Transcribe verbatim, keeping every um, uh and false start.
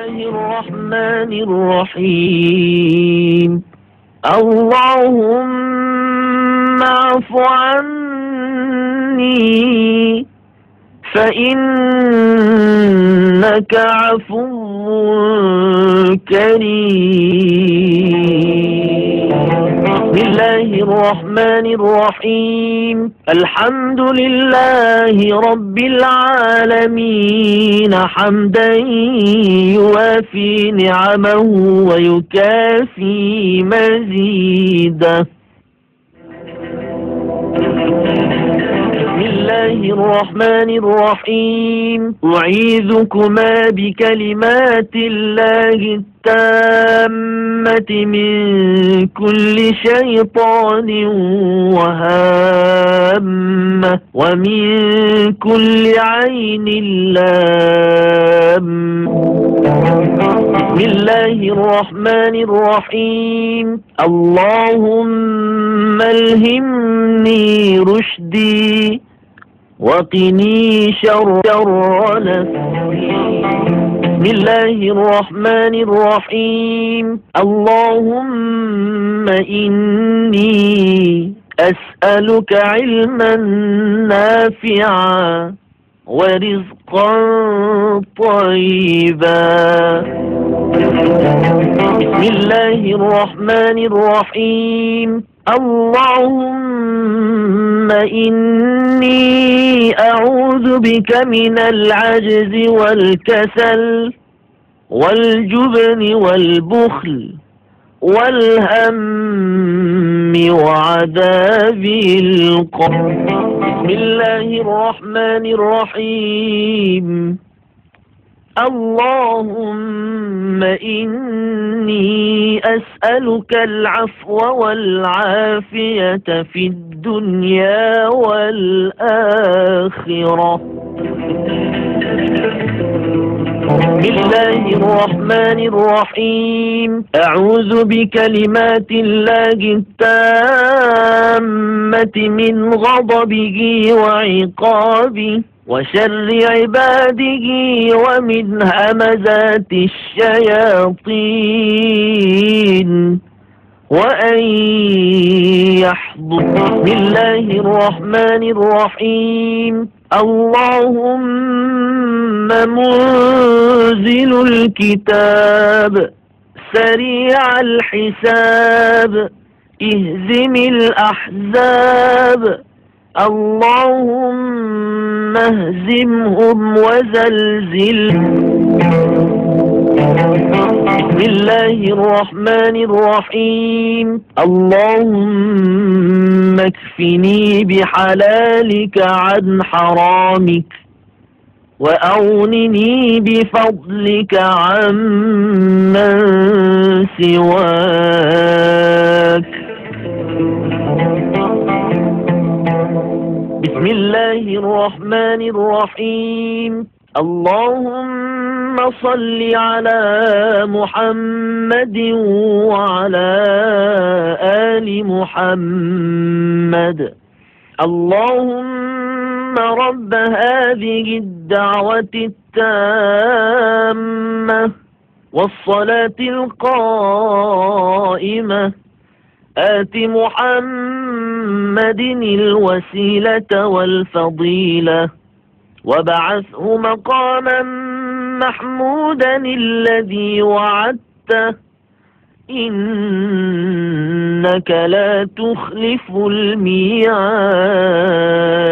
الله الرحمن الرحيم. اللهم اعف عني فإنك عفو كريم. بسم الله الرحمن الرحيم. الحمد لله رب العالمين حمدا يوافي نعمه ويكافي مزيده. بسم الله الرحمن الرحيم. أعيذكما بكلمات الله التامة من كل شيطان وهامة ومن كل عين لامة. بسم الله الرحمن الرحيم. اللهم ألهمني رشدي وقني شر نفسي. بسم الله الرحمن الرحيم. اللهم إني أسألك علما نافعا ورزقا طيبا. بسم الله الرحمن الرحيم. اللهم إني أعوذ بك من العجز والكسل والجبن والبخل والهم وعذاب القبر. بسم الله الرحمن الرحيم. اللهم إني أسألك العفو والعافية في الدنيا والآخرة. بسم الله الرحمن الرحيم. أعوذ بكلمات الله التامة من غضبه وعقابه وشر عباده ومن همزات الشياطين وأن يحضر. بسم الله الرحمن الرحيم. اللهم منزل الكتاب سريع الحساب اهزم الأحزاب. اللهم اهزمهم وزلزلهم. بسم الله الرحمن الرحيم. اللهم اكفني بحلالك عن حرامك وأغنني بفضلك عمن سواك. بسم الله الرحمن الرحيم. اللهم صل على محمد وعلى آل محمد. اللهم رب هذه الدعوة التامة والصلاة القائمة آت محمد الوسيلة والفضيلة وابعثه مقاما محمودا الذي وعدته إنك لا تخلف الميعاد.